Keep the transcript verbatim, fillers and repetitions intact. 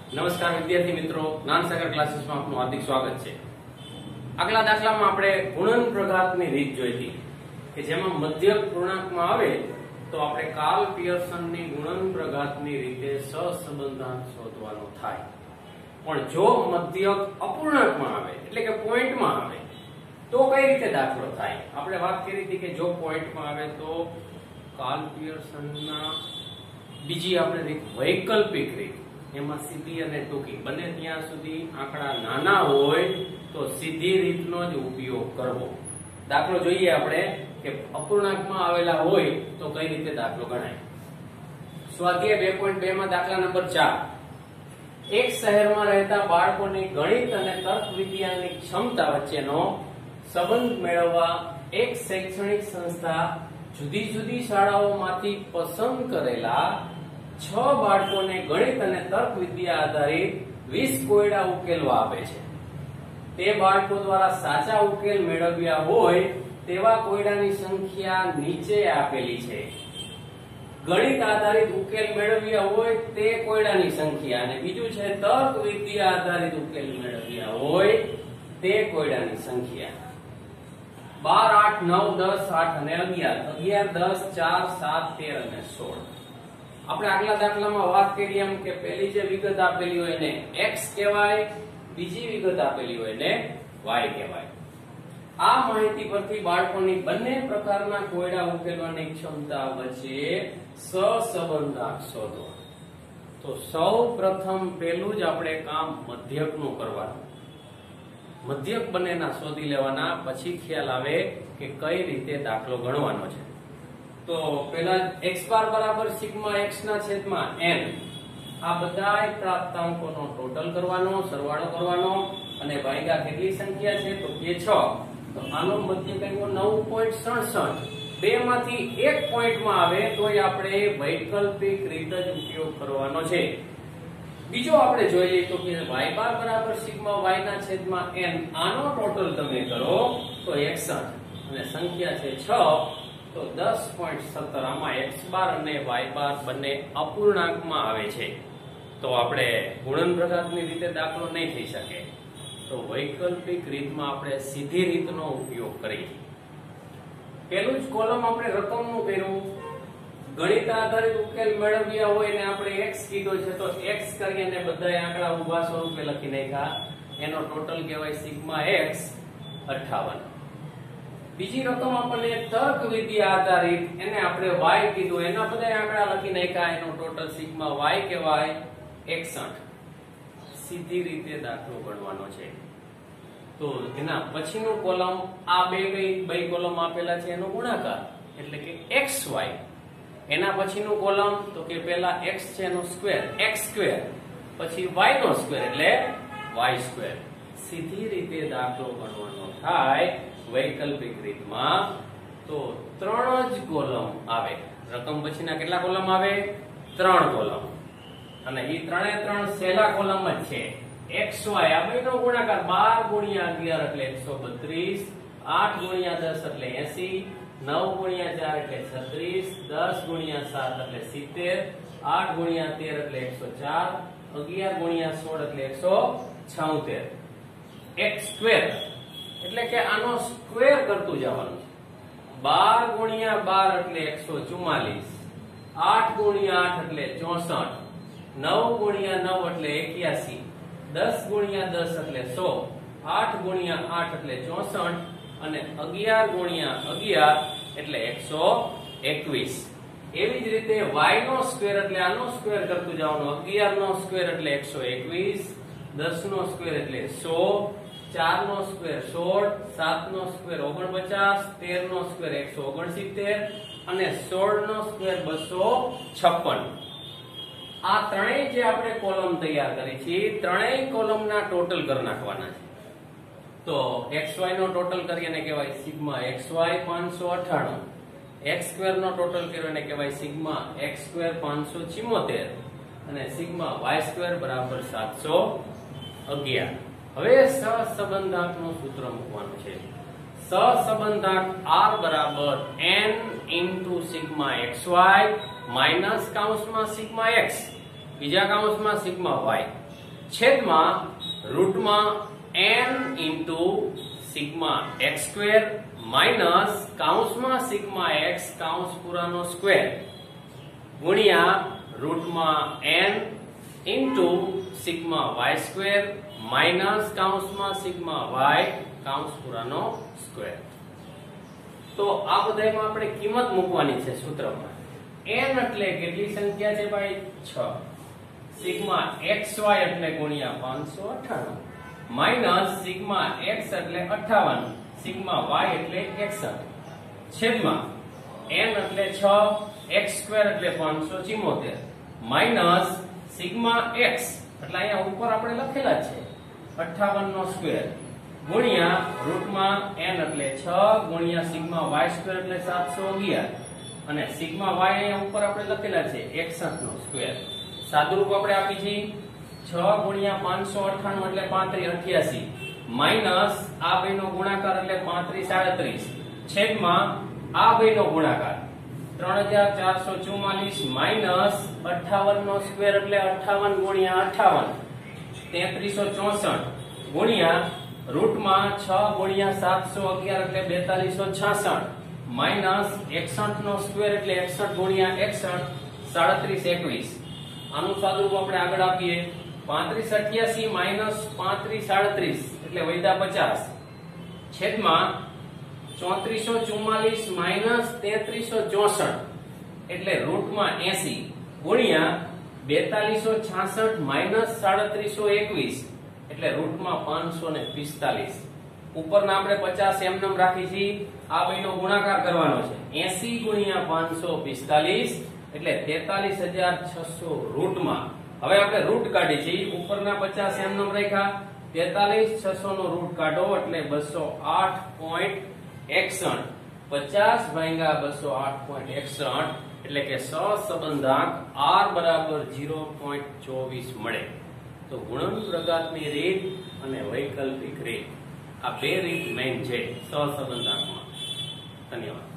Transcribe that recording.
નમસ્કાર વિદ્યાર્થી મિત્રો, જ્ઞાનસાગર ક્લાસીસમાં આપનું હાર્દિક સ્વાગત છે। આગલા દાખલામાં આપણે ગુણન પ્રઘાતની રીત જોઈ હતી કે જેમાં મધ્યક પૂર્ણાંકમાં આવે તો આપણે કાર્લ પિયર્સનની ગુણન પ્રઘાતની રીતે સહસંબંધાંક શોધવાનો થાય। પણ જો મધ્યક અપૂર્ણાંકમાં આવે એટલે કે પોઈન્ટમાં આવે તો કઈ રીતે દાખલો થાય? આપણે વાત કરી હતી કે જો પોઈન્ટમાં આવે તો કાર્લ પિયર્સનના બીજી આપણે રીત વૈકલ્પિક રીત, એમાં સીધી અને ટૂંકી બને ત્યાં સુધી આંકડા નાના હોય તો સીધી રીતનો જ ઉપયોગ કરવો। દાખલો જોઈએ આપણે કે અપૂર્ણાંકમાં આવેલા હોય તો કઈ રીતે દાખલો ગણાય। સ્વાધ્યાય બે પોઈન્ટ બે માં દાખલા નંબર ચાર, એક શહેરમાં રહેતા બાળકોની ગણિત અને તર્ક વિદ્યાની ક્ષમતા વચ્ચેનો સંબંધ મેળવવા એક શૈક્ષણિક સંસ્થા જુદી જુદી શાળાઓમાંથી પસંદ કરેલા છ બાળકોને ગણિત અને તર્ક વિદ્યા આધારિત વીસ કોયડા ઉકેલવા આપે છે। તે બાળકો દ્વારા સાચા ઉકેલ મેળવ્યા હોય તેવા કોયડાની સંખ્યા નીચે આપેલી છે। ગણિત આધારિત ઉકેલ મેળવ્યા હોય તે કોયડાની સંખ્યા અને બીજું છે તર્ક વિદ્યા આધારિત ઉકેલ મેળવ્યા હોય તે કોયડાની સંખ્યા। બાર, આઠ, નવ, દસ, આઠ અને અગિયાર, અગિયાર, દસ, ચાર, સાત, તેર અને સોળ। આપણે આગલા દાખલામાં વાત કરી એમ કે પહેલી જે વિગત આપેલી હોય એને x કહેવાય, બીજી વિગત આપેલી હોય એને y કહેવાય। આ માહિતી પરથી બાળકોની બંને પ્રકારના કોયડા ઉકેલવાની ક્ષમતા વચ્ચે સહસંબંધાંક શોધો। તો સૌ પ્રથમ પહેલું જ આપણે કામ મધ્યકનું કરવાનું। મધ્યક બંનેના શોધી લેવાના, પછી ખ્યાલ આવે કે કઈ રીતે દાખલો ગણવાનો છે। તો પહેલા x બાર બરાબર સિગ્મા x ના છેદમાં n, આ બધા પ્રાપ્તાંકોનો ટોટલ કરવાનો, સરવાળો કરવાનો અને ભાગ્યા કેટલી સંખ્યા છે તો કે છ। તો આનો મધ્યક આવ્યો નવ પોઈન્ટ સડસઠ। બે માંથી એક પોઈન્ટમાં આવે તોય આપણે વૈકલ્પિક રીત જ ઉપયોગ કરવાનો છે। બીજો આપણે જોઈ લઈએ તો કે y બાર બરાબર સિગ્મા y ના છેદમાં n, આનો ટોટલ તમે કરો તો એકસઠ અને સંખ્યા છે છ, તો દસ પોઈન્ટ સત્તર। આમાં x બાર અને y બાર બંને અપૂર્ણાંકમાં આવે છે તો આપણે ગુણન પ્રઘાતની રીતે દાખલો નહીં થઈ શકે, તો વૈકલ્પિક રીતમાં આપણે સીધી રીતનો ઉપયોગ કરીએ। પેલું જ કોલમ આપણે રકમનું કર્યું, ગણિત આધારિત ઉકેલ મેળવ્યા હોય ને આપણે x કીધો છે તો x કરીને બધા આંકડા ઉભા સ્વરૂપે લખી નાખ્યા, એનો ટોટલ કહેવાય સિગ્મા x અઠ્ઠાવન। બીજી રકમ આપણને તર્ક વિદ્યા આધારિત, એને આપણે y કીધું, એના બધા આંકડા લખી નાખ્યા, એનો ટોટલ સિગ્મા y કહેવાય એકસઠ। સીધી રીતે દાખલો ગણવાનો છે। તો એના પછીનું કોલમ, આ બે કઈ બે કોલમ આપેલા છે એનો ગુણાકાર એટલે કે xy, એના પછીનું કોલમ તો કે પહેલા x છે એનો સ્ક્વેર x સ્ક્વેર, પછી y નો સ્ક્વેર એટલે y સ્ક્વેર। સીધી રીતે દાખલો ગણવાનો થાય વૈકલ્પિક રીતમાં તો ત્રણ જ કોલમ આવે। રકમ પછીના કેટલા કોલમ આવે? ત્રણ કોલમ, અને એ ત્રણે ત્રણ છેલ્લા કોલમ જ છે। xy આ બેનો ગુણાકાર બાર ગુણ્યા અગિયાર એટલે એકસો બત્રીસ, આઠ ગુણ્યા દસ એટલે એસી, નવ ગુણ્યા ચાર એટલે છત્રીસ, દસ ગુણ્યા સાત એટલે સિત્તેર, આઠ ગુણ્યા તેર એટલે એકસો ચાર, અગિયાર ગુણ્યા સોળ એટલે એકસો છોતેર। x સ્ક્વેર એટલે કે આનો સ્ક્વેર કરતું જવાનું છે। બાર ગુણ્યા બાર એટલે એકસો ચુમ્માલીસ, આઠ ગુણ્યા આઠ એટલે ચોસઠ, નવ ગુણ્યા નવ એટલે એક્યાસી, દસ ગુણ્યા દસ એટલે સો, આઠ ગુણ્યા આઠ એટલે ચોસઠ અને અગિયાર ગુણ્યા અગિયાર એટલે એકસો એકવીસ। એવી જ રીતે y નો સ્ક્વેર એટલે આનો સ્ક્વેર કરતું જવાનું, અગિયાર નો સ્ક્વેર એટલે એકસો એકવીસ, દસ નો સ્ક્વેર એટલે સો, ચાર નો સ્ક્વેર સોળ, સાત નો સ્ક્વેર ઓગણપચાસ, તેર નો સ્ક્વેર એકસો ઓગણસિત્તેર અને સોળ નો સ્ક્વેર બસો છપ્પન। આ ત્રણેય જે આપણે કોલમ તૈયાર કરી છે ત્રણેય કોલમના ટોટલ કરી નાખવાના છે। તો xy નો ટોટલ કરીએ એને કહેવાય સિગ્મા xy પાંચસો અઠ્ઠાણું, x સ્ક્વેર નો ટોટલ કર્યો એને કહેવાય સિગ્મા x સ્ક્વેર પાંચસો ચુમ્મોતેર અને સિગ્મા y સ્ક્વેર બરાબર સાતસો અગિયાર। હવે સહસંબંધાંકનું સૂત્ર મૂકવાનું છે। સહસંબંધાંક r બરાબર n into sigma xy minus કાઉન્સમાં સિગ્મા x, બીજા કાઉન્સમાં સિગ્મા y। છેદમાં રૂટમાં n into sigma X square minus કાઉન્સમાં સિગ્મા એક્સ કાઉન્સ પૂરાનો સ્ક્વેર ગુણ્યા રૂટમાં n into sigma Y square minus કાઉન્સમાં સિગ્મા વાય કાઉન્સ પૂરાનો સ્ક્વેર. તો આ બધામાં આપણે કિંમત મૂકવાની છે સૂત્રમાં. n એટલે કેટલી સંખ્યા છે ભાઈ? છ. સિગ્મા xy એટલે ગુણ્યા પાંચસો અઠ્ઠાણું માઇનસ સિગ્મા x એટલે અઠ્ઠાવન સિગ્મા y એટલે એકસઠ છેદમાં n એટલે છ, x સ્ક્વેર એટલે પાંચસો ચુમ્મોતેર માઇનસ સિગ્મા x એટલે અહીંયા ઉપર આપણે લખેલા છે અઠ્ઠાવન નો સ્ક્વેર ગુણ્યા રૂટમાં n એટલે છ ગુણ્યા સિગ્મા y સ્ક્વેર એટલે સાતસો અગિયાર અને સિગ્મા y અહીંયા ઉપર આપણે લખેલા છે એકસઠ નો સ્ક્વેર. સાદુરૂપ આપણે આપી છે છ ગુણ્યા પાંચસો અઠ્ઠાણું એટલે પાંત્રીસ અઠ્યાસી માઇનસ આ બેનો ગુણાકાર એટલે પાંત્રીસ સાડત્રીસ છેદમાં આ બેનો ગુણાકાર ત્રણ હજાર ચારસો ચુમ્માલીસ માઇનસ અઠ્ઠાવન નો સ્ક્વેર એટલે અઠ્ઠાવન ગુણ્યા અઠ્ઠાવન તેત્રીસો ચોસઠ ગુણ્યા રૂટમાં છ ગુણ્યા સાતસો અગિયાર એટલે બેતાલીસો છાસઠ માઇનસ એકસઠ નો સ્ક્વેર એટલે એકસઠ ગુણ્યા એકસઠ સાડત્રીસ એકવીસ. આનું સાદુરૂપ આપણે આગળ આપીએ પાંત્રીસ અઠ્યાસી માઇનસ પાંત્રીસ સાડત્રીસ એટલે વૈધા પચાસ છેદમાં ચોત્રીસો ચુમ્માલીસ માઇનસ તેત્રીસો ચોસઠ એટલે રૂટમાં એસી ગુણ્યા બેતાલીસો છાસઠ માઇનસ સાડત્રીસો એકવીસ એટલે રૂટમાં પાંચસો ને પિસ્તાલીસ. ઉપરના આપણે પચાસ એમનેમ રાખી છે. આ બેનો ગુણાકાર કરવાનો છે એસી ગુણ્યા પાંચસો પિસ્તાલીસ એટલે તેતાલીસ હજાર છસો રૂટમાં. હવે આપણે રૂટ કાઢી છે ઉપરના પચાસ એમનેમ રાખ્યા તેતાલીસ છસો નો રૂટ કાઢો એટલે બસો આઠ પોઈન્ટ એકસઠ પચાસ ભાગ્યા બસો આઠ પોઈન્ટ એકસઠ એટલે કે સહસંબંધાંક r બરાબર ઝીરો પોઈન્ટ ચોવીસ મળે. તો ગુણન પ્રઘાતની રીત અને વૈકલ્પિક રીત આ બે રીત મેઇન છે સહસંબંધાંકમાં. ધન્યવાદ.